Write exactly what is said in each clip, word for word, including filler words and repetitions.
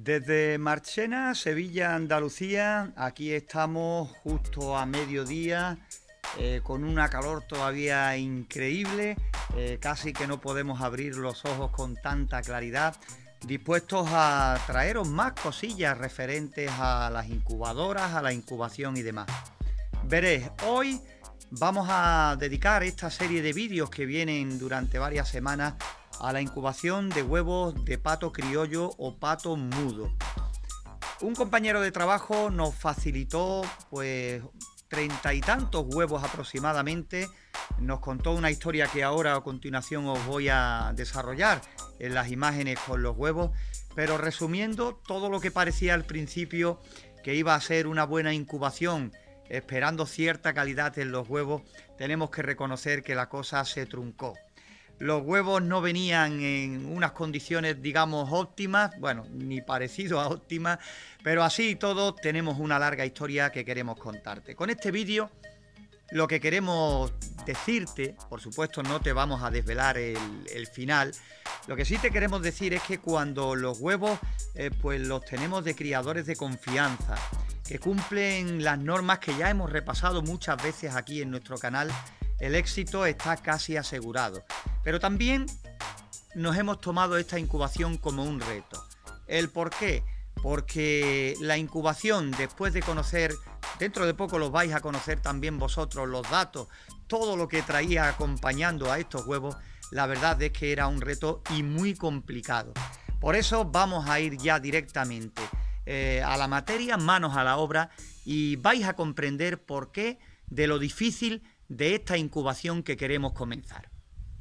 Desde Marchena, Sevilla, Andalucía, aquí estamos justo a mediodía, eh, con una calor todavía increíble, eh, casi que no podemos abrir los ojos con tanta claridad, dispuestos a traeros más cosillas referentes a las incubadoras, a la incubación y demás. Veréis, hoy vamos a dedicar esta serie de vídeos que vienen durante varias semanas a la incubación de huevos de pato criollo o pato mudo. Un compañero de trabajo nos facilitó pues treinta y tantos huevos aproximadamente. Nos contó una historia que ahora a continuación os voy a desarrollar en las imágenes con los huevos, pero resumiendo, todo lo que parecía al principio que iba a ser una buena incubación, esperando cierta calidad en los huevos, tenemos que reconocer que la cosa se truncó. Los huevos no venían en unas condiciones, digamos, óptimas, bueno, ni parecido a óptimas, pero así y todo tenemos una larga historia que queremos contarte. Con este vídeo lo que queremos decirte, por supuesto no te vamos a desvelar el, el final, lo que sí te queremos decir es que cuando los huevos eh, pues los tenemos de criadores de confianza, que cumplen las normas que ya hemos repasado muchas veces aquí en nuestro canal, el éxito está casi asegurado. Pero también nos hemos tomado esta incubación como un reto. ¿El por qué? Porque la incubación, después de conocer, dentro de poco los vais a conocer también vosotros, los datos, todo lo que traía acompañando a estos huevos, la verdad es que era un reto y muy complicado. Por eso vamos a ir ya directamente eh, a la materia, manos a la obra, y vais a comprender por qué de lo difícil de esta incubación que queremos comenzar.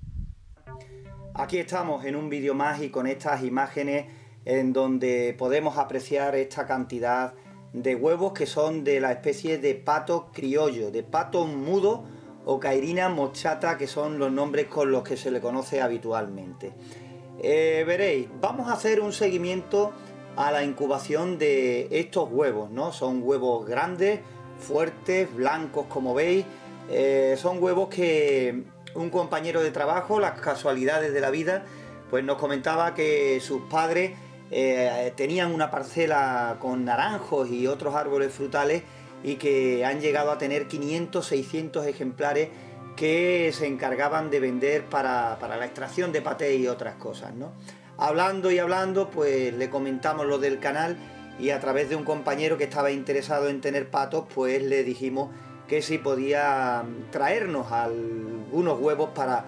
Aquí estamos en un vídeo más y con estas imágenes en donde podemos apreciar esta cantidad de huevos que son de la especie de pato criollo, de pato mudo o Cairina moschata, que son los nombres con los que se le conoce habitualmente. Eh, veréis, vamos a hacer un seguimiento a la incubación de estos huevos, ¿no? Son huevos grandes, fuertes, blancos como veis. Eh, son huevos que un compañero de trabajo, las casualidades de la vida, pues nos comentaba que sus padres eh, tenían una parcela con naranjos y otros árboles frutales y que han llegado a tener quinientos, seiscientos ejemplares que se encargaban de vender para, para la extracción de paté y otras cosas, ¿no? Hablando y hablando, pues le comentamos lo del canal y a través de un compañero que estaba interesado en tener patos, pues le dijimos que si podía traernos algunos huevos para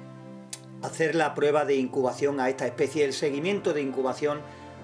hacer la prueba de incubación a esta especie, el seguimiento de incubación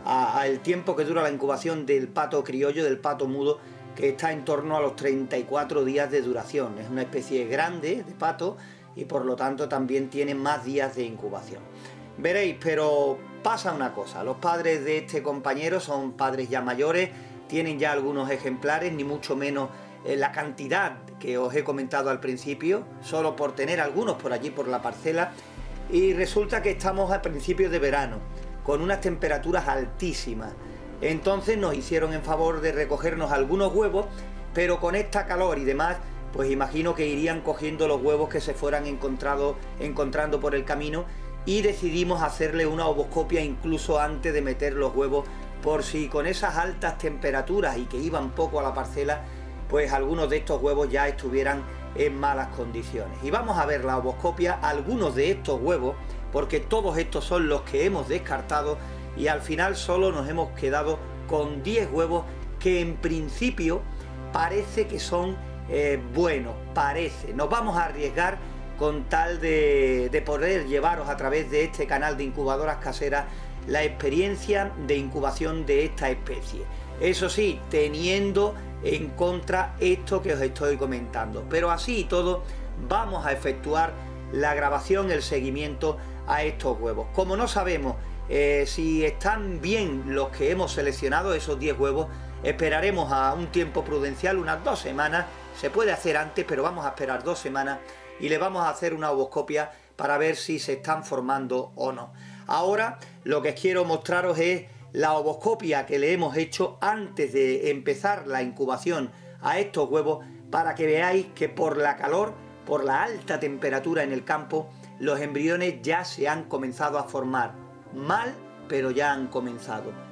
al tiempo que dura la incubación del pato criollo, del pato mudo, que está en torno a los treinta y cuatro días de duración. Es una especie grande de pato y por lo tanto también tiene más días de incubación. Veréis, pero pasa una cosa, los padres de este compañero son padres ya mayores, tienen ya algunos ejemplares, ni mucho menos la cantidad que os he comentado al principio, solo por tener algunos por allí por la parcela, y resulta que estamos a principios de verano con unas temperaturas altísimas. Entonces nos hicieron en favor de recogernos algunos huevos, pero con esta calor y demás, pues imagino que irían cogiendo los huevos que se fueran encontrado, encontrando por el camino, y decidimos hacerle una ovoscopia incluso antes de meter los huevos, por si con esas altas temperaturas y que iban poco a la parcela, pues algunos de estos huevos ya estuvieran en malas condiciones. Y vamos a ver la ovoscopia, algunos de estos huevos, porque todos estos son los que hemos descartado y al final solo nos hemos quedado con diez huevos que en principio parece que son eh, buenos, parece. Nos vamos a arriesgar con tal de, de poder llevaros a través de este canal de incubadoras caseras la experiencia de incubación de esta especie. Eso sí, teniendo en contra esto que os estoy comentando, pero así y todo vamos a efectuar la grabación, el seguimiento a estos huevos. Como no sabemos eh, si están bien los que hemos seleccionado, esos diez huevos, esperaremos a un tiempo prudencial, unas dos semanas, se puede hacer antes, pero vamos a esperar dos semanas y le vamos a hacer una ovoscopia para ver si se están formando o no. Ahora lo que quiero mostraros es la ovoscopia que le hemos hecho antes de empezar la incubación a estos huevos, para que veáis que por la calor, por la alta temperatura en el campo, los embriones ya se han comenzado a formar. Mal, pero ya han comenzado.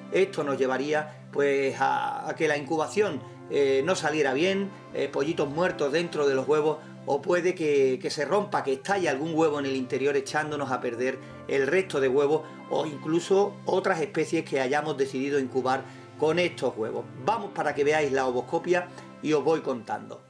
esto nos llevaría pues a, a que la incubación eh, no saliera bien, eh, pollitos muertos dentro de los huevos, o puede que, que se rompa, que estalle algún huevo en el interior echándonos a perder el resto de huevos, o incluso otras especies que hayamos decidido incubar con estos huevos. Vamos para que veáis la ovoscopia y os voy contando.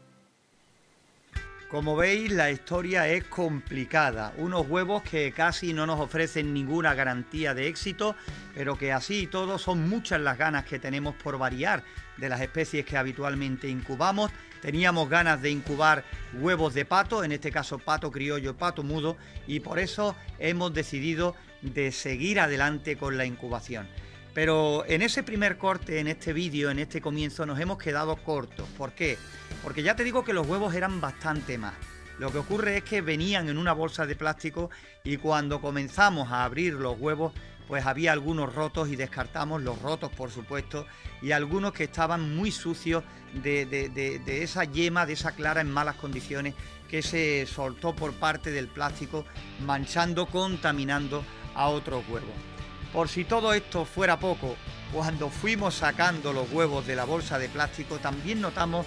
Como veis, la historia es complicada, unos huevos que casi no nos ofrecen ninguna garantía de éxito, pero que así y todo son muchas las ganas que tenemos por variar de las especies que habitualmente incubamos. Teníamos ganas de incubar huevos de pato, en este caso pato criollo, pato mudo, y por eso hemos decidido de seguir adelante con la incubación. Pero en ese primer corte, en este vídeo, en este comienzo, nos hemos quedado cortos. ¿Por qué? Porque ya te digo que los huevos eran bastante más. Lo que ocurre es que venían en una bolsa de plástico y cuando comenzamos a abrir los huevos, pues había algunos rotos y descartamos los rotos, por supuesto, y algunos que estaban muy sucios de, de, de, de esa yema, de esa clara en malas condiciones que se soltó por parte del plástico, manchando, contaminando a otros huevos. Por si todo esto fuera poco, cuando fuimos sacando los huevos de la bolsa de plástico también notamos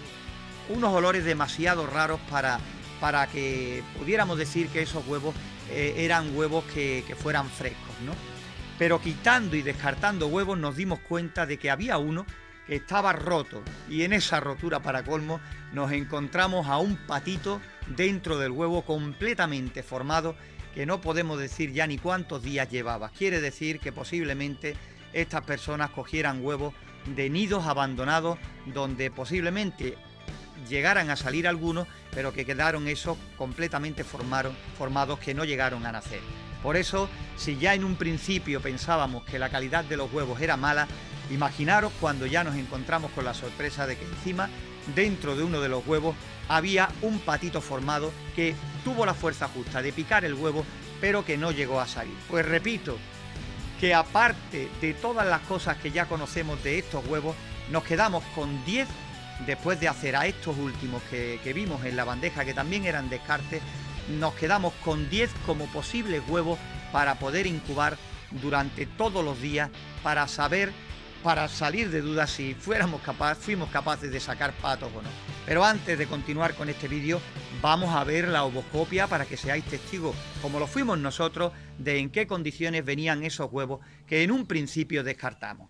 unos olores demasiado raros para, para que pudiéramos decir que esos huevos eh, eran huevos que, que fueran frescos, ¿no? Pero quitando y descartando huevos nos dimos cuenta de que había uno que estaba roto, y en esa rotura, para colmo, nos encontramos a un patito dentro del huevo completamente formado, que no podemos decir ya ni cuántos días llevaba. Quiere decir que posiblemente estas personas cogieran huevos de nidos abandonados donde posiblemente llegaran a salir algunos, pero que quedaron esos completamente formaron, formados que no llegaron a nacer. Por eso, si ya en un principio pensábamos que la calidad de los huevos era mala, imaginaros cuando ya nos encontramos con la sorpresa de que encima, dentro de uno de los huevos, había un patito formado que tuvo la fuerza justa de picar el huevo, pero que no llegó a salir. Pues repito, que aparte de todas las cosas que ya conocemos de estos huevos, nos quedamos con diez después de hacer a estos últimos que, que vimos en la bandeja, que también eran descartes. Nos quedamos con diez como posibles huevos para poder incubar durante todos los días, para saber, para salir de dudas si fuéramos capaces, fuimos capaces de sacar patos o no. Pero antes de continuar con este vídeo, vamos a ver la ovoscopia para que seáis testigos, como lo fuimos nosotros, de en qué condiciones venían esos huevos que en un principio descartamos.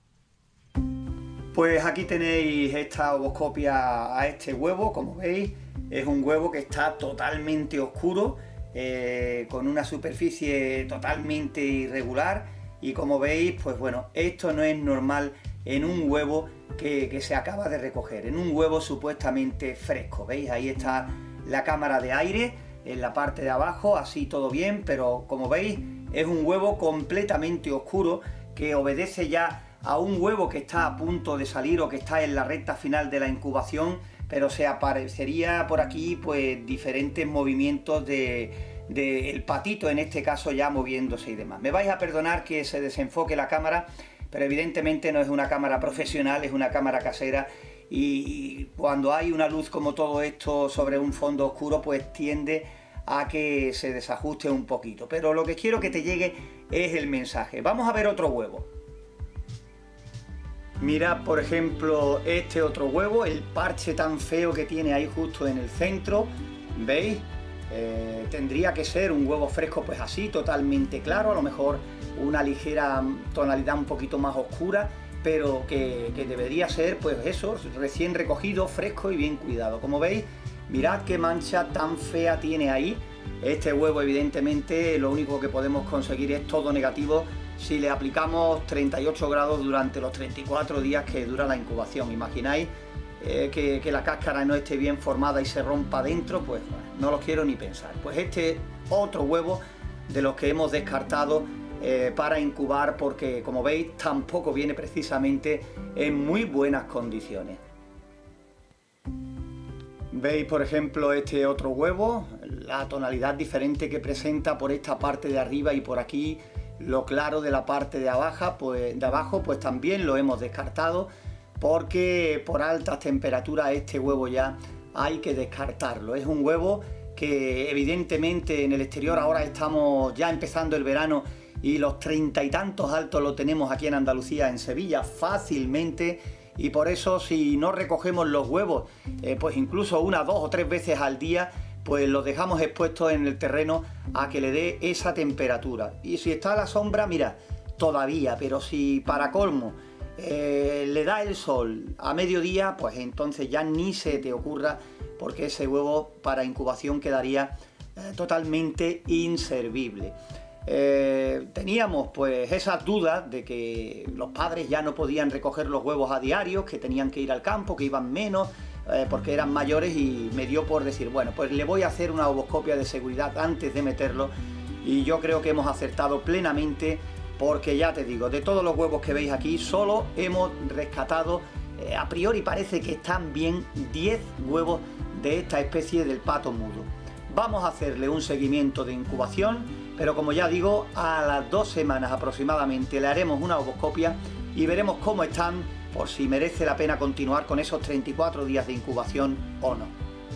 Pues aquí tenéis esta ovoscopia a este huevo. Como veis, es un huevo que está totalmente oscuro, eh, con una superficie totalmente irregular, y como veis, pues bueno, esto no es normal en un huevo que, que se acaba de recoger, en un huevo supuestamente fresco. ¿Veis? Ahí está la cámara de aire en la parte de abajo, así todo bien, pero como veis es un huevo completamente oscuro que obedece ya a un huevo que está a punto de salir o que está en la recta final de la incubación, pero se aparecería por aquí pues diferentes movimientos de, de el patito, en este caso, ya moviéndose y demás. Me vais a perdonar que se desenfoque la cámara, pero evidentemente no es una cámara profesional, es una cámara casera, y cuando hay una luz como todo esto sobre un fondo oscuro, pues tiende a que se desajuste un poquito. Pero lo que quiero que te llegue es el mensaje. Vamos a ver otro huevo. Mirad, por ejemplo, este otro huevo, el parche tan feo que tiene ahí justo en el centro. ¿Veis? Eh, tendría que ser un huevo fresco pues así, totalmente claro, a lo mejor una ligera tonalidad un poquito más oscura, pero que, que debería ser pues eso, recién recogido, fresco y bien cuidado. Como veis, mirad qué mancha tan fea tiene ahí. Este huevo, evidentemente, lo único que podemos conseguir es todo negativo si le aplicamos treinta y ocho grados durante los treinta y cuatro días que dura la incubación. Imagináis eh, que, que la cáscara no esté bien formada y se rompa dentro, pues bueno, no lo quiero ni pensar. Pues este otro huevo de los que hemos descartado eh, para incubar, porque como veis tampoco viene precisamente en muy buenas condiciones. Veis, por ejemplo, este otro huevo, la tonalidad diferente que presenta por esta parte de arriba y por aquí lo claro de la parte de abajo, pues, de abajo, pues también lo hemos descartado, porque por altas temperaturas este huevo ya hay que descartarlo. Es un huevo que evidentemente en el exterior, ahora estamos ya empezando el verano y los treinta y tantos altos lo tenemos aquí en Andalucía, en Sevilla, fácilmente. Y por eso, si no recogemos los huevos, eh, pues incluso una, dos o tres veces al día, pues los dejamos expuestos en el terreno a que le dé esa temperatura. Y si está a la sombra, mira, todavía, pero si para colmo eh, le da el sol a mediodía, pues entonces ya ni se te ocurra, porque ese huevo para incubación quedaría eh, totalmente inservible. Eh, teníamos pues esas dudas de que los padres ya no podían recoger los huevos a diario, que tenían que ir al campo, que iban menos, eh, porque eran mayores, y me dio por decir, bueno, pues le voy a hacer una ovoscopia de seguridad antes de meterlo, y yo creo que hemos acertado plenamente, porque ya te digo, de todos los huevos que veis aquí, solo hemos rescatado, eh, a priori parece que están bien, diez huevos de esta especie del pato mudo. Vamos a hacerle un seguimiento de incubación, pero como ya digo, a las dos semanas aproximadamente le haremos una ovoscopia y veremos cómo están, por si merece la pena continuar con esos treinta y cuatro días de incubación o no.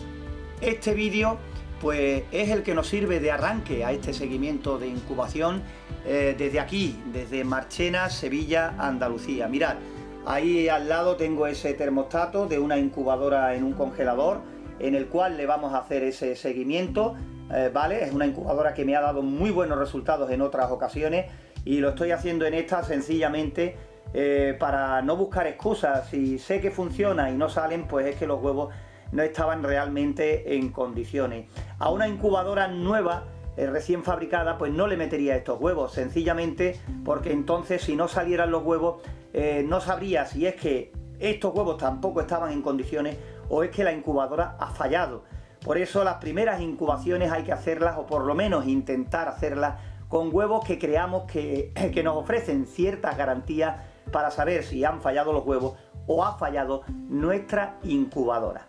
Este vídeo pues es el que nos sirve de arranque a este seguimiento de incubación eh, desde aquí, desde Marchena, Sevilla, Andalucía. Mirad, ahí al lado tengo ese termostato de una incubadora en un congelador, en el cual le vamos a hacer ese seguimiento, eh, ¿vale? Es una incubadora que me ha dado muy buenos resultados en otras ocasiones, y lo estoy haciendo en esta sencillamente eh, para no buscar excusas. Si sé que funciona y no salen, pues es que los huevos no estaban realmente en condiciones. A una incubadora nueva, eh, recién fabricada, pues no le metería estos huevos, sencillamente porque entonces, si no salieran los huevos, eh, no sabría si es que estos huevos tampoco estaban en condiciones o es que la incubadora ha fallado. Por eso las primeras incubaciones hay que hacerlas, o por lo menos intentar hacerlas, con huevos que creamos que, que nos ofrecen ciertas garantías para saber si han fallado los huevos o ha fallado nuestra incubadora.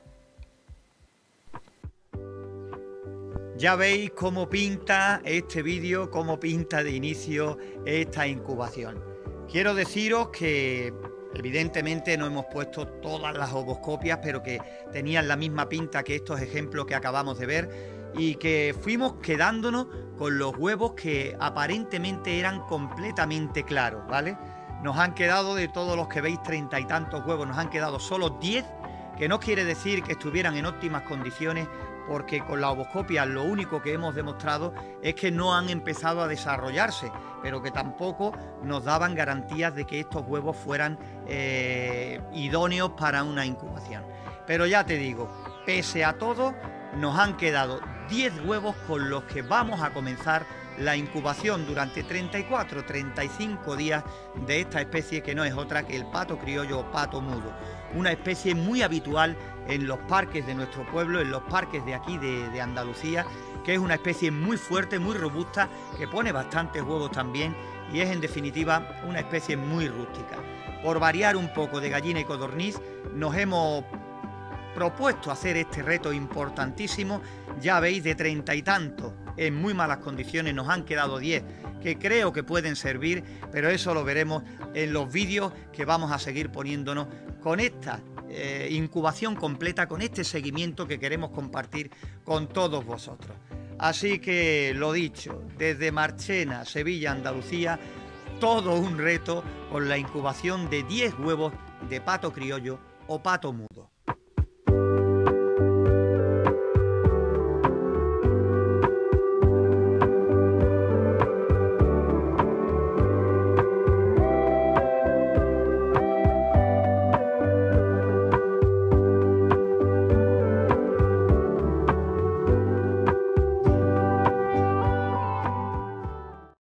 Ya veis cómo pinta este vídeo, cómo pinta de inicio esta incubación. Quiero deciros que evidentemente no hemos puesto todas las ovoscopias, pero que tenían la misma pinta que estos ejemplos que acabamos de ver, y que fuimos quedándonos con los huevos que aparentemente eran completamente claros, ¿vale? Nos han quedado, de todos los que veis treinta y tantos huevos, nos han quedado solo diez, que no quiere decir que estuvieran en óptimas condiciones, porque con la ovoscopia lo único que hemos demostrado es que no han empezado a desarrollarse, pero que tampoco nos daban garantías de que estos huevos fueran eh, idóneos para una incubación. Pero ya te digo, pese a todo, nos han quedado diez huevos con los que vamos a comenzar la incubación durante treinta y cuatro, treinta y cinco días de esta especie, que no es otra que el pato criollo o pato mudo. Una especie muy habitual en los parques de nuestro pueblo, en los parques de aquí de, de Andalucía, que es una especie muy fuerte, muy robusta, que pone bastantes huevos también, y es en definitiva una especie muy rústica. Por variar un poco de gallina y codorniz, nos hemos propuesto hacer este reto importantísimo. Ya veis, de treinta y tantos en muy malas condiciones nos han quedado diez que creo que pueden servir, pero eso lo veremos en los vídeos que vamos a seguir poniéndonos con esta eh, incubación completa, con este seguimiento que queremos compartir con todos vosotros. Así que lo dicho, desde Marchena, Sevilla, Andalucía, todo un reto con la incubación de diez huevos de pato criollo o pato mudo.